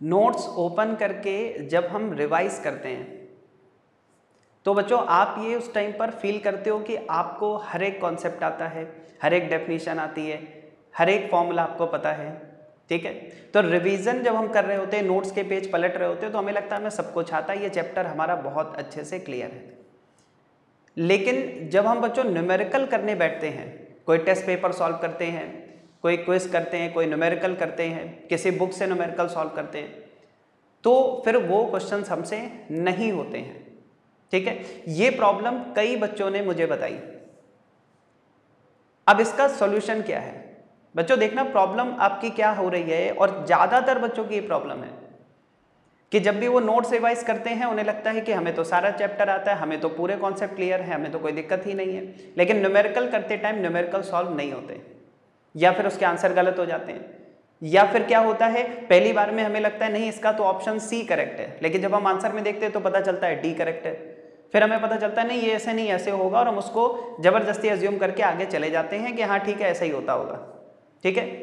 Notes open करके जब हम रिवाइज करते हैं तो बच्चों आप ये उस टाइम पर फील करते हो कि आपको हर एक कॉन्सेप्ट आता है, हर एक डेफिनेशन आती है, हर एक फॉर्मूला आपको पता है, ठीक है। तो रिवीजन जब हम कर रहे होते हैं, नोट्स के पेज पलट रहे होते हैं, तो हमें लगता है हमें सब कुछ आता है, ये चैप्टर हमारा बहुत अच्छे से क्लियर है। लेकिन जब हम बच्चों न्यूमेरिकल करने बैठते हैं, कोई टेस्ट पेपर सॉल्व करते हैं, कोई क्विज करते हैं, कोई न्यूमेरिकल करते हैं, किसी बुक से न्यूमेरिकल सॉल्व करते हैं, तो फिर वो क्वेश्चंस हमसे नहीं होते हैं, ठीक है। ये प्रॉब्लम कई बच्चों ने मुझे बताई। अब इसका सॉल्यूशन क्या है बच्चों? देखना प्रॉब्लम आपकी क्या हो रही है, और ज़्यादातर बच्चों की ये प्रॉब्लम है कि जब भी वो नोट्स रिवाइज करते हैं उन्हें लगता है कि हमें तो सारा चैप्टर आता है, हमें तो पूरे कॉन्सेप्ट क्लियर है, हमें तो कोई दिक्कत ही नहीं है, लेकिन न्यूमेरिकल करते टाइम न्यूमेरिकल सॉल्व नहीं होते, या फिर उसके आंसर गलत हो जाते हैं, या फिर क्या होता है पहली बार में हमें लगता है नहीं इसका तो ऑप्शन सी करेक्ट है, लेकिन जब हम आंसर में देखते हैं तो पता चलता है डी करेक्ट है, फिर हमें पता चलता है नहीं ये ऐसे नहीं ऐसे होगा, और हम उसको जबरदस्ती अज्यूम करके आगे चले जाते हैं कि हाँ ठीक है ऐसा ही होता होगा, ठीक है।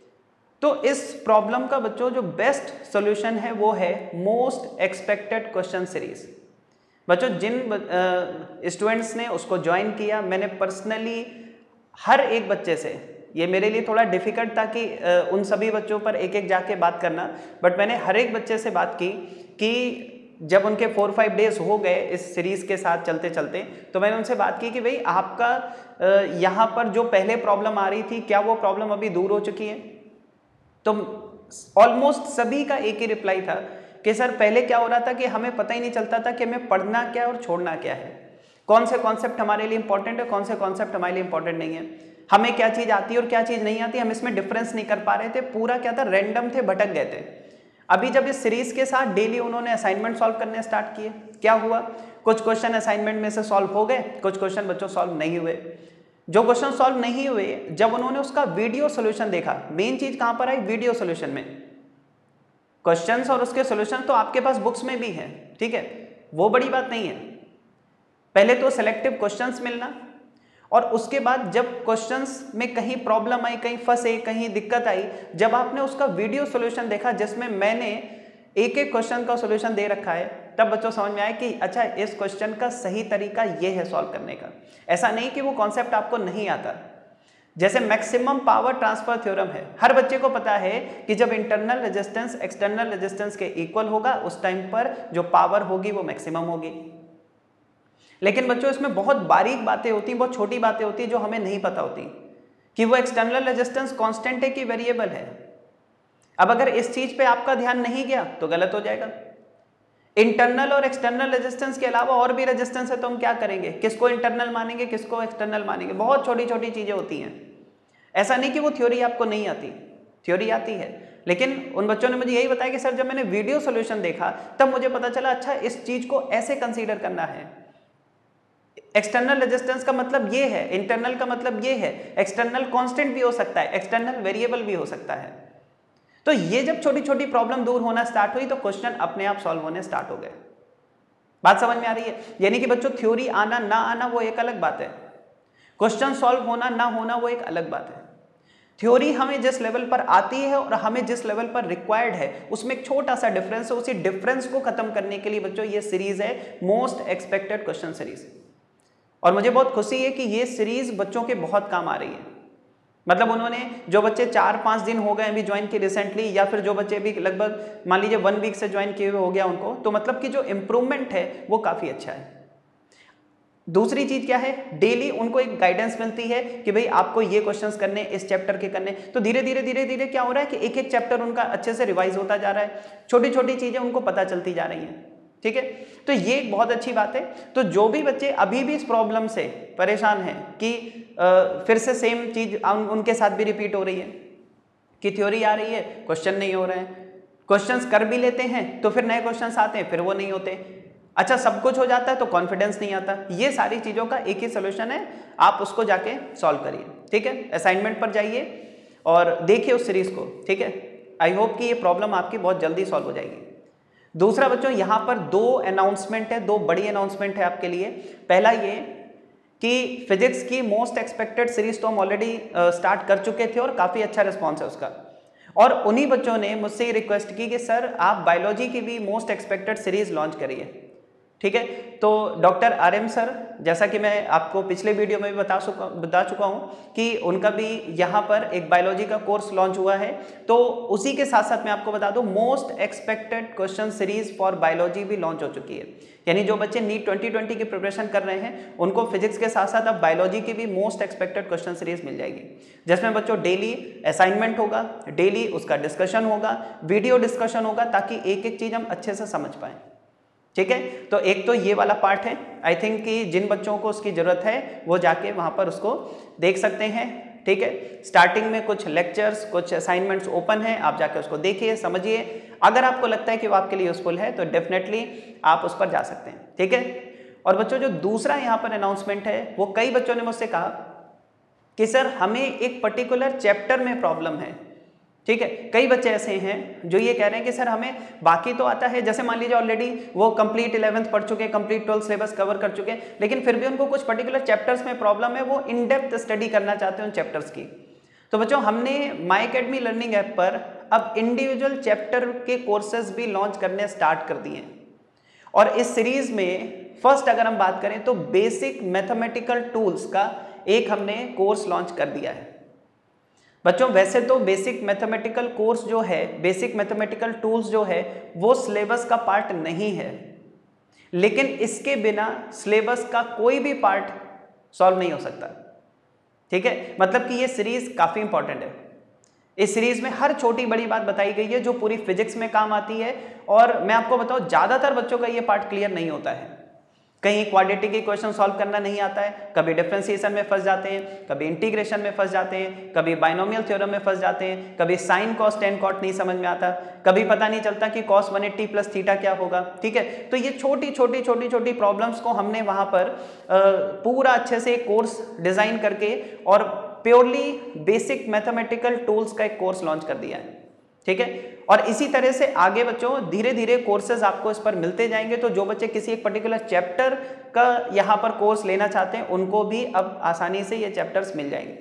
तो इस प्रॉब्लम का बच्चों जो बेस्ट सॉल्यूशन है वो है मोस्ट एक्सपेक्टेड क्वेश्चन सीरीज। बच्चों जिन स्टूडेंट्स ने उसको ज्वाइन किया, मैंने पर्सनली हर एक बच्चे से, ये मेरे लिए थोड़ा डिफिकल्ट था कि उन सभी बच्चों पर एक एक जाके बात करना, बट मैंने हर एक बच्चे से बात की कि जब उनके 4-5 डेज हो गए इस सीरीज़ के साथ चलते चलते, तो मैंने उनसे बात की कि भाई आपका यहाँ पर जो पहले प्रॉब्लम आ रही थी क्या वो प्रॉब्लम अभी दूर हो चुकी है? तो ऑलमोस्ट सभी का एक ही रिप्लाई था कि सर पहले क्या हो रहा था कि हमें पता ही नहीं चलता था कि हमें पढ़ना क्या है और छोड़ना क्या है, कौन से कॉन्सेप्ट हमारे लिए इंपॉर्टेंट है, कौन से कॉन्सेप्ट हमारे लिए इंपॉर्टेंट नहीं है, हमें क्या चीज़ आती है और क्या चीज़ नहीं आती, हम इसमें डिफरेंस नहीं कर पा रहे थे, पूरा क्या था रैंडम थे, भटक गए थे। अभी जब इस सीरीज के साथ डेली उन्होंने असाइनमेंट सॉल्व करने स्टार्ट किए, क्या हुआ, कुछ क्वेश्चन असाइनमेंट में से सॉल्व हो गए, कुछ क्वेश्चन बच्चों सॉल्व नहीं हुए। जो क्वेश्चन सॉल्व नहीं हुए जब उन्होंने उसका वीडियो सॉल्यूशन देखा, मेन चीज कहां पर आई, वीडियो सॉल्यूशन में। क्वेश्चंस और उसके सॉल्यूशन तो आपके पास बुक्स में भी है, ठीक है, वो बड़ी बात नहीं है। पहले तो सिलेक्टिव क्वेश्चंस मिलना, और उसके बाद जब क्वेश्चंस में कहीं प्रॉब्लम आई, कहीं फंसे, कहीं दिक्कत आई, जब आपने उसका वीडियो सॉल्यूशन देखा जिसमें मैंने एक एक क्वेश्चन का सॉल्यूशन दे रखा है, तब बच्चों समझ में आया कि अच्छा इस क्वेश्चन का सही तरीका ये है सॉल्व करने का। ऐसा नहीं कि वो कॉन्सेप्ट आपको नहीं आता। जैसे मैक्सिमम पावर ट्रांसफर थ्योरम है, हर बच्चे को पता है कि जब इंटरनल रेजिस्टेंस एक्सटर्नल रेजिस्टेंस के इक्वल होगा उस टाइम पर जो पावर होगी वो मैक्सिमम होगी। लेकिन बच्चों इसमें बहुत बारीक बातें होती हैं, बहुत छोटी बातें होती हैं जो हमें नहीं पता होती कि वो एक्सटर्नल रेजिस्टेंस कांस्टेंट है कि वेरिएबल है। अब अगर इस चीज पे आपका ध्यान नहीं गया तो गलत हो जाएगा। इंटरनल और एक्सटर्नल रेजिस्टेंस के अलावा और भी रेजिस्टेंस है तो हम क्या करेंगे, किसको इंटरनल मानेंगे, किसको एक्सटर्नल मानेंगे, बहुत छोटी छोटी चीजें होती हैं। ऐसा नहीं कि वो थ्योरी आपको नहीं आती, थ्योरी आती है, लेकिन उन बच्चों ने मुझे यही बताया कि सर जब मैंने वीडियो सॉल्यूशन देखा तब मुझे पता चला अच्छा इस चीज को ऐसे कंसीडर करना है। एक्सटर्नल रेजिस्टेंस का मतलब ये है, इंटरनल का मतलब ये है, एक्सटर्नल कांस्टेंट भी हो सकता है, एक्सटर्नल वेरिएबल भी हो सकता है। तो ये जब छोटी छोटी प्रॉब्लम दूर होना स्टार्ट हुई तो क्वेश्चन अपने आप सॉल्व होने स्टार्ट हो गए। बात समझ में आ रही है? यानी कि बच्चों थ्योरी आना ना आना वो एक अलग बात है, क्वेश्चन सॉल्व होना ना होना वो एक अलग बात है। थ्योरी हमें जिस लेवल पर आती है और हमें जिस लेवल पर रिक्वायर्ड है उसमें एक छोटा सा डिफरेंस है, उसी डिफरेंस को खत्म करने के लिए बच्चों ये सीरीज है मोस्ट एक्सपेक्टेड क्वेश्चन सीरीज। और मुझे बहुत खुशी है कि ये सीरीज बच्चों के बहुत काम आ रही है। मतलब उन्होंने जो बच्चे 4-5 दिन हो गए अभी ज्वाइन किए रिसेंटली, या फिर जो बच्चे भी लगभग मान लीजिए 1 वीक से ज्वाइन किए हुए हो गया उनको, तो मतलब कि जो इंप्रूवमेंट है वो काफ़ी अच्छा है। दूसरी चीज क्या है, डेली उनको एक गाइडेंस मिलती है कि भाई आपको ये क्वेश्चंस करने, इस चैप्टर के करने, तो धीरे धीरे क्या हो रहा है कि एक एक चैप्टर उनका अच्छे से रिवाइज होता जा रहा है, छोटी छोटी चीजें उनको पता चलती जा रही हैं, ठीक है। तो ये एक बहुत अच्छी बात है। तो जो भी बच्चे अभी भी इस प्रॉब्लम से परेशान हैं कि फिर से सेम चीज उनके साथ भी रिपीट हो रही है कि थ्योरी आ रही है, क्वेश्चन नहीं हो रहे हैं, क्वेश्चंस कर भी लेते हैं तो फिर नए क्वेश्चंस आते हैं फिर वो नहीं होते, अच्छा सब कुछ हो जाता है तो कॉन्फिडेंस नहीं आता। ये सारी चीज़ों का एक ही सोल्यूशन है, आप उसको जाके सॉल्व करिए, ठीक है। असाइनमेंट पर जाइए और देखिए उस सीरीज को, ठीक है। आई होप कि ये प्रॉब्लम आपकी बहुत जल्दी सॉल्व हो जाएगी। दूसरा बच्चों यहाँ पर 2 अनाउंसमेंट है, 2 बड़ी अनाउंसमेंट है आपके लिए। पहला ये कि फिजिक्स की मोस्ट एक्सपेक्टेड सीरीज तो हम ऑलरेडी स्टार्ट कर चुके थे और काफ़ी अच्छा रिस्पॉन्स है उसका। और उन्हीं बच्चों ने मुझसे रिक्वेस्ट की कि सर आप बायोलॉजी की भी मोस्ट एक्सपेक्टेड सीरीज लॉन्च करिए, ठीक है। तो डॉक्टर RM सर, जैसा कि मैं आपको पिछले वीडियो में भी बता चुका हूं कि उनका भी यहाँ पर एक बायोलॉजी का कोर्स लॉन्च हुआ है। तो उसी के साथ साथ मैं आपको बता दूं most expected question series for biology भी लॉन्च हो चुकी है। यानी जो बच्चे नीट 2020 की प्रिपरेशन कर रहे हैं उनको फिजिक्स के साथ साथ अब बायोलॉजी की भी मोस्ट एक्सपेक्टेड क्वेश्चन सीरीज मिल जाएगी, जिसमें बच्चों डेली असाइनमेंट होगा, डेली उसका डिस्कशन होगा, वीडियो डिस्कशन होगा, ताकि एक एक चीज हम अच्छे से समझ पाएं, ठीक है। तो एक तो ये वाला पार्ट है, आई थिंक कि जिन बच्चों को उसकी जरूरत है वो जाके वहां पर उसको देख सकते हैं, ठीक है। स्टार्टिंग में कुछ लेक्चर्स, कुछ असाइनमेंट्स ओपन है, आप जाके उसको देखिए, समझिए। अगर आपको लगता है कि वो आपके लिए यूजफुल है तो डेफिनेटली आप उस पर जा सकते हैं, ठीक है। और बच्चों जो दूसरा यहाँ पर अनाउंसमेंट है, वो कई बच्चों ने मुझसे कहा कि सर हमें एक पर्टिकुलर चैप्टर में प्रॉब्लम है, ठीक है। कई बच्चे ऐसे हैं जो ये कह रहे हैं कि सर हमें बाकी तो आता है, जैसे मान लीजिए ऑलरेडी वो कंप्लीट 11th पढ़ चुके हैं, कंप्लीट 12th सिलेबस कवर कर चुके हैं, लेकिन फिर भी उनको कुछ पर्टिकुलर चैप्टर्स में प्रॉब्लम है, वो इन डेप्थ स्टडी करना चाहते हैं उन चैप्टर्स की। तो बच्चों हमने माई अकेडमी लर्निंग ऐप पर अब इंडिविजुअल चैप्टर के कोर्सेज भी लॉन्च करने स्टार्ट कर दिए हैं। और इस सीरीज में फर्स्ट अगर हम बात करें तो बेसिक मैथमेटिकल टूल्स का एक हमने कोर्स लॉन्च कर दिया है। बच्चों वैसे तो बेसिक मैथमेटिकल कोर्स जो है, बेसिक मैथमेटिकल टूल्स जो है वो सिलेबस का पार्ट नहीं है, लेकिन इसके बिना सिलेबस का कोई भी पार्ट सॉल्व नहीं हो सकता, ठीक है। मतलब कि ये सीरीज काफी इंपॉर्टेंट है। इस सीरीज में हर छोटी बड़ी बात बताई गई है जो पूरी फिजिक्स में काम आती है। और मैं आपको बताऊं ज्यादातर बच्चों का ये पार्ट क्लियर नहीं होता है, कहीं क्वाड्रेटिक के क्वेश्चन सॉल्व करना नहीं आता है, कभी डिफरेंशिएशन में फंस जाते हैं, कभी इंटीग्रेशन में फंस जाते हैं, कभी बाइनोमियल थ्योरम में फंस जाते हैं, कभी साइन कॉस टेन कॉट नहीं समझ में आता, कभी पता नहीं चलता कि कॉस 180 प्लस थीटा क्या होगा, ठीक है। तो ये छोटी छोटी प्रॉब्लम्स को हमने वहां पर पूरा अच्छे से कोर्स डिजाइन करके और प्योरली बेसिक मैथमेटिकल टूल्स का एक कोर्स लॉन्च कर दिया है, ठीक है। और इसी तरह से आगे बच्चों धीरे धीरे कोर्सेज आपको इस पर मिलते जाएंगे। तो जो बच्चे किसी एक पर्टिकुलर चैप्टर का यहाँ पर कोर्स लेना चाहते हैं उनको भी अब आसानी से ये चैप्टर्स मिल जाएंगे।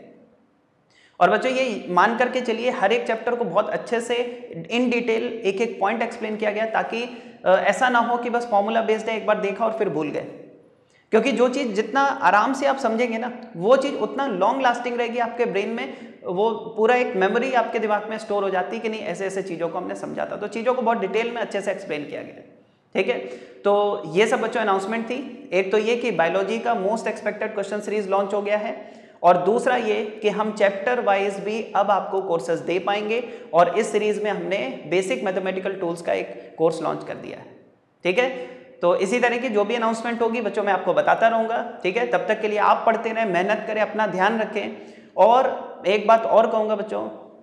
और बच्चों ये मान करके चलिए हर एक चैप्टर को बहुत अच्छे से इन डिटेल एक एक पॉइंट एक्सप्लेन किया गया, ताकि ऐसा ना हो कि बस फॉर्मूला बेस्ड है, एक बार देखा और फिर भूल गए। क्योंकि जो चीज़ जितना आराम से आप समझेंगे ना वो चीज़ उतना लॉन्ग लास्टिंग रहेगी आपके ब्रेन में, वो पूरा एक मेमोरी आपके दिमाग में स्टोर हो जाती है कि नहीं ऐसे ऐसे चीज़ों को हमने समझा था। तो चीज़ों को बहुत डिटेल में अच्छे से एक्सप्लेन किया गया, ठीक है। तो ये सब बच्चों अनाउंसमेंट थी। एक तो ये कि बायोलॉजी का most expected question series launch हो गया है, और दूसरा ये कि हम चैप्टर वाइज भी अब आपको कोर्सेज दे पाएंगे। और इस सीरीज में हमने बेसिक मैथमेटिकल टूल्स का एक कोर्स लॉन्च कर दिया है, ठीक है। तो इसी तरह की जो भी अनाउंसमेंट होगी बच्चों मैं आपको बताता रहूंगा, ठीक है। तब तक के लिए आप पढ़ते रहें, मेहनत करें, अपना ध्यान रखें। और एक बात और कहूंगा बच्चों,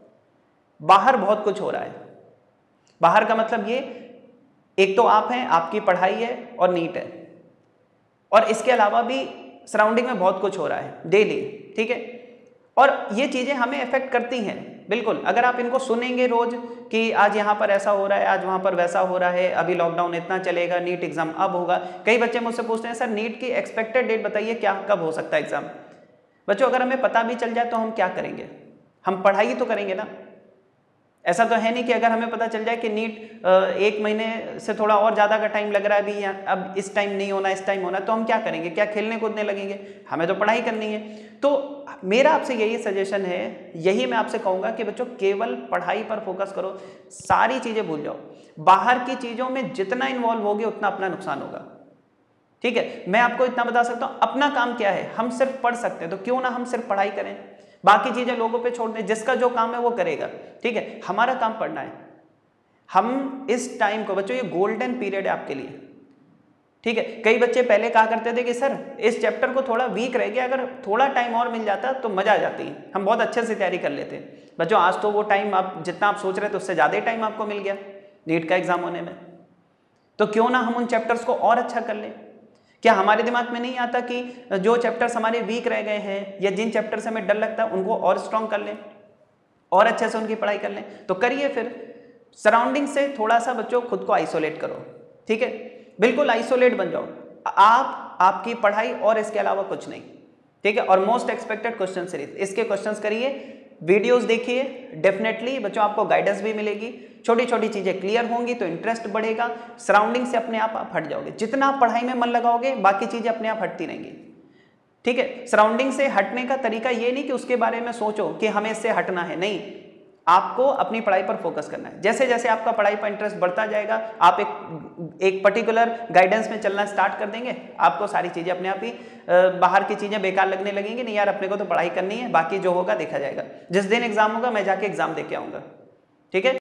बाहर बहुत कुछ हो रहा है। बाहर का मतलब ये, एक तो आप हैं, आपकी पढ़ाई है और नीट है, और इसके अलावा भी सराउंडिंग में बहुत कुछ हो रहा है डेली, ठीक है। और ये चीजें हमें अफेक्ट करती हैं बिल्कुल। अगर आप इनको सुनेंगे रोज कि आज यहाँ पर ऐसा हो रहा है, आज वहाँ पर वैसा हो रहा है, अभी लॉकडाउन इतना चलेगा, नीट एग्जाम अब होगा। कई बच्चे मुझसे पूछते हैं सर नीट की एक्सपेक्टेड डेट बताइए, क्या कब हो सकता है एग्जाम। बच्चों अगर हमें पता भी चल जाए तो हम क्या करेंगे, हम पढ़ाई तो करेंगे ना। ऐसा तो है नहीं कि अगर हमें पता चल जाए कि नीट 1 महीने से थोड़ा और ज़्यादा का टाइम लग रहा है अभी, अब इस टाइम नहीं होना, इस टाइम होना, तो हम क्या करेंगे, क्या खेलने कूदने लगेंगे। हमें तो पढ़ाई करनी है। तो मेरा आपसे यही सजेशन है, यही मैं आपसे कहूँगा कि बच्चों केवल पढ़ाई पर फोकस करो, सारी चीज़ें भूल जाओ। बाहर की चीज़ों में जितना इन्वॉल्व होगे उतना अपना नुकसान होगा, ठीक है। मैं आपको इतना बता सकता हूँ, अपना काम क्या है, हम सिर्फ पढ़ सकते हैं, तो क्यों ना हम सिर्फ पढ़ाई करें, बाकी चीजें लोगों पे छोड़ दें। जिसका जो काम है वो करेगा, ठीक है। हमारा काम पढ़ना है। हम इस टाइम को बच्चों, ये गोल्डन पीरियड है आपके लिए, ठीक है। कई बच्चे पहले कहा करते थे कि सर इस चैप्टर को थोड़ा वीक रह गया, अगर थोड़ा टाइम और मिल जाता तो मजा आ जाती, हम बहुत अच्छे से तैयारी कर लेते। बच्चों आज तो वो टाइम आप जितना आप सोच रहे थे उससे ज्यादा टाइम आपको मिल गया नीट का एग्जाम होने में। तो क्यों ना हम उन चैप्टर्स को और अच्छा कर लें। क्या हमारे दिमाग में नहीं आता कि जो चैप्टर्स हमारे वीक रह गए हैं या जिन चैप्टर से हमें डर लगता है उनको और स्ट्रॉन्ग कर लें, और अच्छे से उनकी पढ़ाई कर लें। तो करिए फिर, सराउंडिंग से थोड़ा सा बच्चों खुद को आइसोलेट करो, ठीक है। बिल्कुल आइसोलेट बन जाओ आप, आपकी पढ़ाई और इसके अलावा कुछ नहीं, ठीक है। और मोस्ट एक्सपेक्टेड क्वेश्चन सीरीज, इसके क्वेश्चंस करिए, वीडियोस देखिए, डेफिनेटली बच्चों आपको गाइडेंस भी मिलेगी, छोटी छोटी चीजें क्लियर होंगी तो इंटरेस्ट बढ़ेगा, सराउंडिंग से अपने आप हट जाओगे। जितना आप पढ़ाई में मन लगाओगे बाकी चीजें अपने आप हटती रहेंगी। ठीक है, सराउंडिंग से हटने का तरीका ये नहीं कि उसके बारे में सोचो कि हमें इससे हटना है, नहीं, आपको अपनी पढ़ाई पर फोकस करना है। जैसे जैसे आपका पढ़ाई पर इंटरेस्ट बढ़ता जाएगा, आप एक पर्टिकुलर गाइडेंस में चलना स्टार्ट कर देंगे, आपको सारी चीजें अपने आप ही बाहर की चीजें बेकार लगने लगेंगी। नहीं यार, अपने को तो पढ़ाई करनी है, बाकी जो होगा देखा जाएगा। जिस दिन एग्जाम होगा मैं जाके एग्जाम दे के आऊंगा। ठीक है।